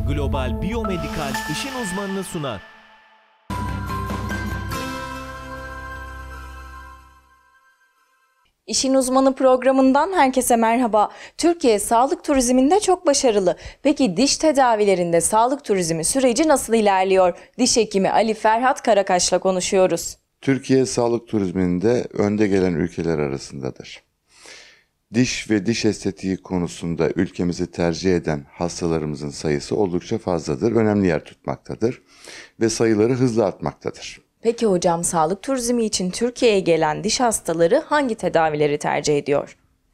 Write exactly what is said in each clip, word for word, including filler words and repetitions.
Global Biyomedikal işin uzmanını sunar. İşin Uzmanı programından herkese merhaba. Türkiye sağlık turizminde çok başarılı. Peki diş tedavilerinde sağlık turizmi süreci nasıl ilerliyor? Diş hekimi Ali Ferhat Karakaş'la konuşuyoruz. Türkiye sağlık turizminde önde gelen ülkeler arasındadır. Diş ve diş estetiği konusunda ülkemizi tercih eden hastalarımızın sayısı oldukça fazladır, önemli yer tutmaktadır ve sayıları hızla artmaktadır. Peki hocam, sağlık turizmi için Türkiye'ye gelen diş hastaları hangi tedavileri tercih ediyor?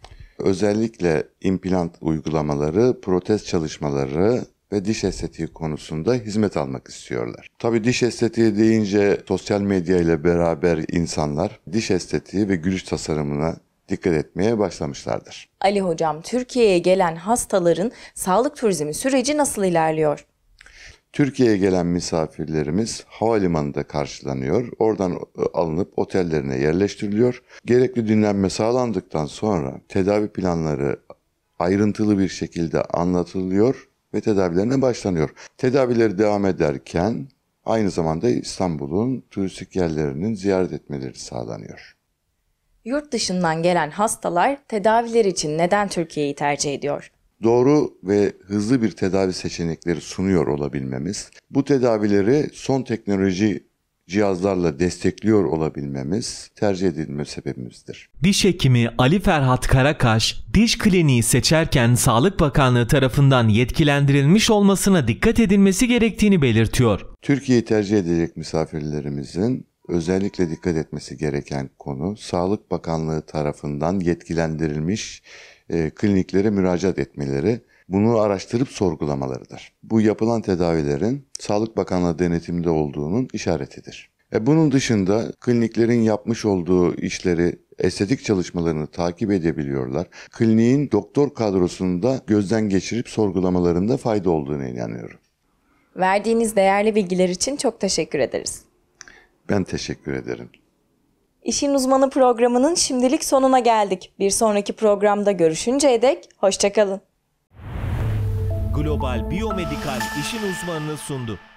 Özellikle implant uygulamaları, protez çalışmaları ve diş estetiği konusunda hizmet almak istiyorlar. Tabii diş estetiği deyince sosyal medya ile beraber insanlar diş estetiği ve gülüş tasarımına dikkat etmeye başlamışlardır. Ali hocam, Türkiye'ye gelen hastaların sağlık turizmi süreci nasıl ilerliyor? Türkiye'ye gelen misafirlerimiz havalimanında karşılanıyor, oradan alınıp otellerine yerleştiriliyor. Gerekli dinlenme sağlandıktan sonra tedavi planları ayrıntılı bir şekilde anlatılıyor ve tedavilerine başlanıyor. Tedavileri devam ederken aynı zamanda İstanbul'un turistik yerlerinin ziyaret etmeleri sağlanıyor. Yurt dışından gelen hastalar tedaviler için neden Türkiye'yi tercih ediyor? Doğru ve hızlı bir tedavi seçenekleri sunuyor olabilmemiz, bu tedavileri son teknoloji cihazlarla destekliyor olabilmemiz tercih edilme sebebimizdir. Diş hekimi Ali Ferhat Karakaş, diş kliniği seçerken Sağlık Bakanlığı tarafından yetkilendirilmiş olmasına dikkat edilmesi gerektiğini belirtiyor. Türkiye'yi tercih edecek misafirlerimizin özellikle dikkat etmesi gereken konu, Sağlık Bakanlığı tarafından yetkilendirilmiş e, kliniklere müracaat etmeleri, bunu araştırıp sorgulamalarıdır. Bu yapılan tedavilerin Sağlık Bakanlığı denetiminde olduğunun işaretidir. E, bunun dışında kliniklerin yapmış olduğu işleri, estetik çalışmalarını takip edebiliyorlar. Kliniğin doktor kadrosunda gözden geçirip sorgulamalarında fayda olduğuna inanıyorum. Verdiğiniz değerli bilgiler için çok teşekkür ederiz. Ben teşekkür ederim. İşin Uzmanı programının şimdilik sonuna geldik. Bir sonraki programda görüşünceye dek hoşça kalın. Global Biyomedikal işin uzmanını sundu.